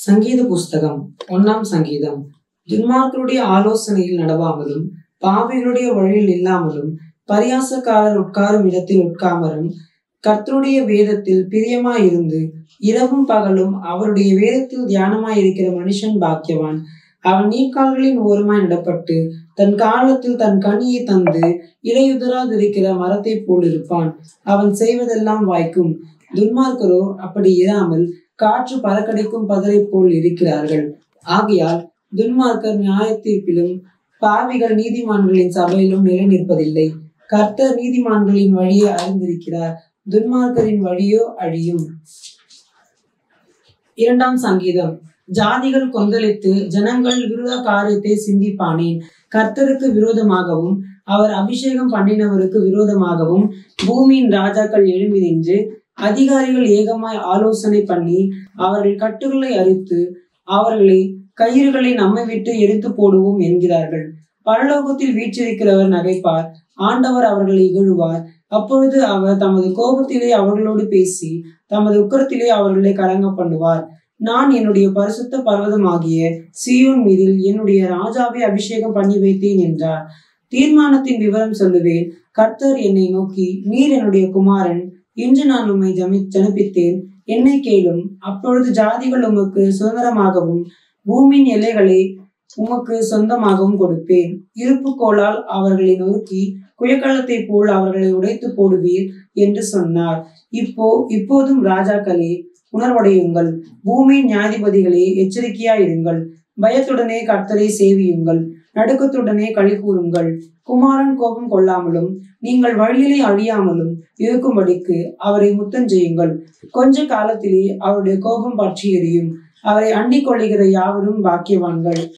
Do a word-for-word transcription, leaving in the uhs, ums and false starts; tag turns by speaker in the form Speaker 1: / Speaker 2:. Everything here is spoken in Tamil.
Speaker 1: சங்கீத புஸ்தகம் ஒன்னாம் சங்கீதம். துன்மார்க்கருடைய ஆலோசனையில் நடவாமலும் பாவிகளுடைய வழியில் இல்லாமலும் பரியாசக்காரர் உட்காரும் இடத்தில் உட்காமலும் கர்த்தருடைய வேதத்தில் பிரியமாயிருந்து இரவும் பகலும் அவருடைய வேதத்தில் தியானமாயிருக்கிற மனுஷன் பாக்கியவான். அவன் நீர்க்கால்களின் ஓரமாய் நடப்பட்டு தன் காலத்தில் தன் கனியை தந்து இலையுதராதிருக்கிற மரத்தை போல் இருப்பான். அவன் செய்வதெல்லாம் வாய்க்கும். துன்மார்க்கரோ அப்படி இராமல் காற்று பறக்கடிக்கும் பதரை போல் இருக்கிறார்கள். ஆகையால் துன்மார்க்கர் நியாய தீர்ப்பிலும் பாவிகள் நீதிமான்களின் சபையிலும் நிலை நிற்பதில்லை. கர்த்தர் நீதிமான்களின் வழியை அறிந்திருக்கிறார், துன்மார்க்கரின் வழியோ அழியும். இரண்டாம் சங்கீதம். ஜாதிகள் கொந்தளித்து ஜனங்கள் விரோத காரியத்தை சிந்திப்பானேன். கர்த்தருக்கு விரோதமாகவும் அவர் அபிஷேகம் பண்ணினவருக்கு விரோதமாகவும் பூமியின் ராஜாக்கள் எழும்பி நின்று அதிகாரிகள் ஏகமாய் ஆலோசனை பண்ணி அவர்கள் கட்டுகளை அறுத்து அவர்களை கயிறுகளை நம்மை விட்டு எடுத்து போடுவோம் என்கிறார்கள். பரலோகத்தில் வீற்றிருக்கிறவர் நகைப்பார், ஆண்டவர் அவர்களை இகழுவார். அப்பொழுது அவர் தமது கோபத்திலே அவர்களோடு பேசி தமது உக்கரத்திலே அவர்களை கலங்க பண்ணுவார். நான் என்னுடைய பரிசுத்த பர்வதமாகிய சீயோன் மீதில் என்னுடைய ராஜாவை அபிஷேகம் பண்ணி வைத்தேன் என்றார். தீர்மானத்தின் விவரம் சொல்லுவேன். கர்த்தர் என்னை நோக்கி, நீர் என்னுடைய குமாரன், இன்று நான் உம்மை ஜமி ஜனிப்பித்தேன், என்னை கேளும். அப்பொழுது ஜாதிகள் உமக்கு சுதந்திரமாகவும் பூமியின் எல்லைகளை உமக்கு சொந்தமாகவும் கொடுப்பேன். இருப்பு கோலால் அவர்களை நொறுக்கி குயக்கலத்தை போல் அவர்களை உடைத்து போடுவீர் என்று சொன்னார். இப்போ இப்போதும் ராஜாக்களே உணர்வடையுங்கள், பூமியின் நியாயாதிபதிகளே எச்சரிக்கையாயிருங்கள். பயத்துடனே கர்த்தரை சேவியுங்கள், நடுக்கத்துடனே களி கூறுங்கள். குமாரன் கோபம் கொள்ளாமலும் நீங்கள் வழியிலே அழியாமலும் இருக்கும்படிக்கு அவரை முத்தம் செய்யுங்கள். கொஞ்ச காலத்திலே அவருடைய கோபம் பற்றி எரியும். அவரை அண்டிக் கொள்ளுகிற யாவரும் பாக்கியவான்கள்.